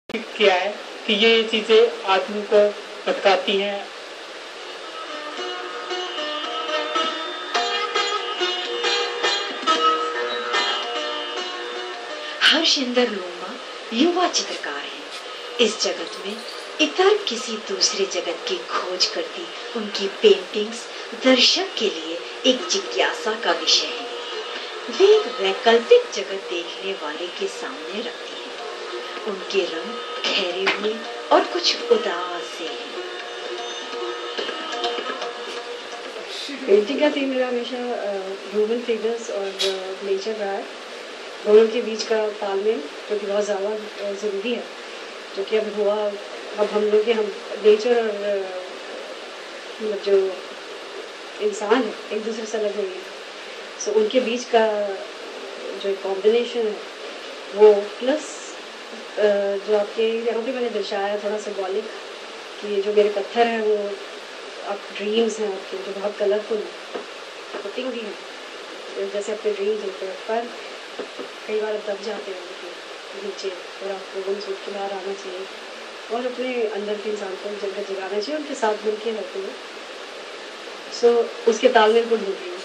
किया है कि ये चीजें आदमी को भटकाती हैं। हर्षिंदर लोमा युवा चित्रकार हैं। इस जगत में इतर किसी दूसरे जगत की खोज करती उनकी पेंटिंग्स दर्शक के लिए एक जिज्ञासा का विषय है। वे एक वैकल्पिक जगत देखने वाले के सामने रखती हैं। उनके रंग ठहरे हुए और कुछ उदास से हैं। पेंटिंग का थीम मेरा हमेशा ह्यूमन फिगर्स और नेचर रहा है। दोनों के बीच का तालमेल क्योंकि बहुत ज़्यादा ज़रूरी है, जो कि अब हुआ। अब हम लोग के हम नेचर और मतलब जो इंसान है एक दूसरे से अलग हो गए, सो उनके बीच का जो कॉम्बिनेशन है वो प्लस जो आपके यहाँ पे मैंने दर्शाया थोड़ा सिंबॉलिक कि जो मेरे पत्थर हैं वो आप ड्रीम्स हैं आपके जो बहुत कलरफुल हैं, पुटिंग भी है जैसे अपने ड्रीम्स होते हैं, पर कई बार दब जाते हैं उनके नीचे और आपको उन सोच के बाहर आना चाहिए और अपने अंदर के इंसान को जगह जगाना चाहिए, उनके साथ मिल के रहते हुए। सो उसके तालमेल को ढूंढ रही हूँ।